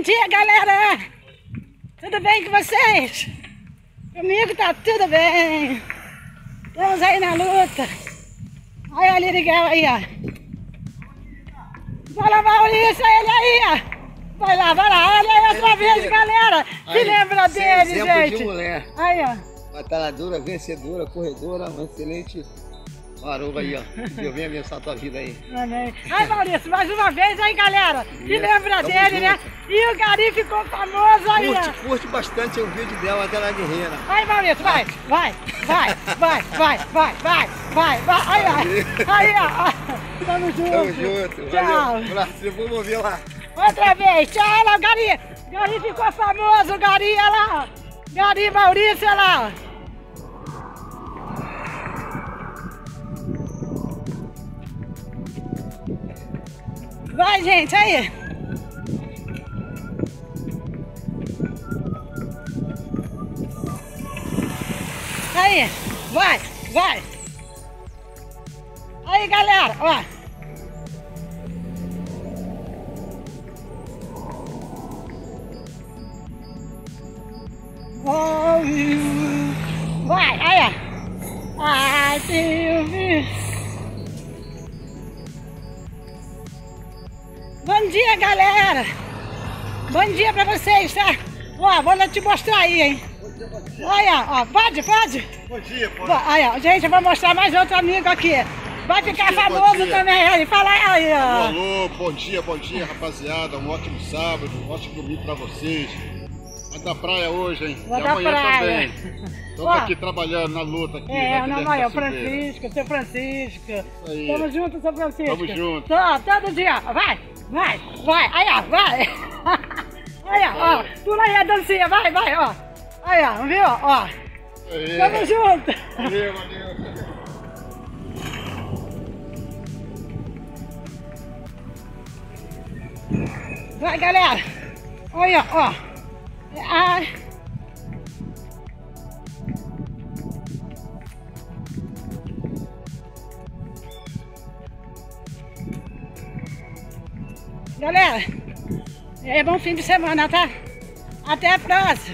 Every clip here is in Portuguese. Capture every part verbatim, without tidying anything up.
dia, galera! Tudo bem com vocês? Comigo tá tudo bem. Estamos aí na luta. Olha ali, Miguel aí, ó. Vai lá, Maurício, ele aí, ó. Vai lá, vai lá, olha aí outra vez, galera. Se lembra dele, gente. De mulher. Aí, ó. Batalhadora, vencedora, corredora, uma excelente maromba aí, ó. Deus venha abençoar a tua vida aí. Amém. Aí, Maurício, mais uma vez aí, galera. Se lembra dele, junto, né? E o Gari ficou famoso aí, Curte, ó. curte bastante o vídeo dela, aquela guerreira. Aí, Maurício, vai, vai, vai, vai, vai, vai, vai, vai, vai. Aí, ó. Aí, ó. Tamo junto. Tamo junto. Tchau. Valeu. Brasil, vamos ver lá. Outra vez. Tchau, olha lá, o Gari. Gari ficou famoso, o Gari, olha lá. Ó. Gari, Maurício, olha lá, ó. Vai, gente, aí. Aí, vai, vai. Aí, galera, ó. Oh, you. Vai, aí, ó. Ai, Deus. Bom dia, galera! Bom dia pra vocês, tá? Ó, vou te mostrar aí, hein? Bom dia, bom dia. Olha, ó, pode, pode? Bom dia, pode. Aí, ó, gente, eu vou mostrar mais outro amigo aqui. Vai ficar dia, famoso dia. também, aí, fala aí, ó. Alô, alô, bom dia, bom dia, rapaziada. Um ótimo sábado, um ótimo domingo pra vocês. Vai da praia hoje, hein? Vou e da amanhã praia. também. Estamos aqui trabalhando na luta aqui. É, né, não, que não, é o deve tá subindo. Francisco, seu Francisco. Isso aí. Tamo junto, seu Francisco. Tamo junto. Tô, todo dia, vai, vai, vai, aí, ó, vai. Aí, ó, ó, pula aí a dancinha, vai, vai, ó. Aí, ó, viu, ó. Aí. Tamo junto. Valeu, valeu. Vai, galera. Olha, ó. Ah. Galera, é bom fim de semana, tá? Até a próxima.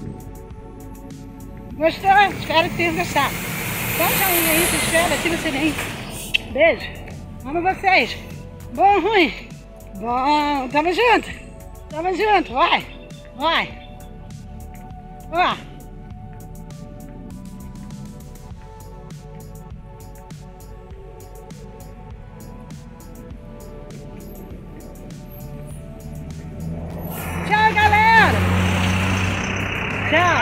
Gostou? Espero que tenham gostado. Dá um joinha aí, se inscreve, ativa o sininho. Beijo. Amo vocês. Bom ou ruim? Bom, tamo junto. Tamo junto, vai. Vai. Ó. Tchau, galera. Tchau.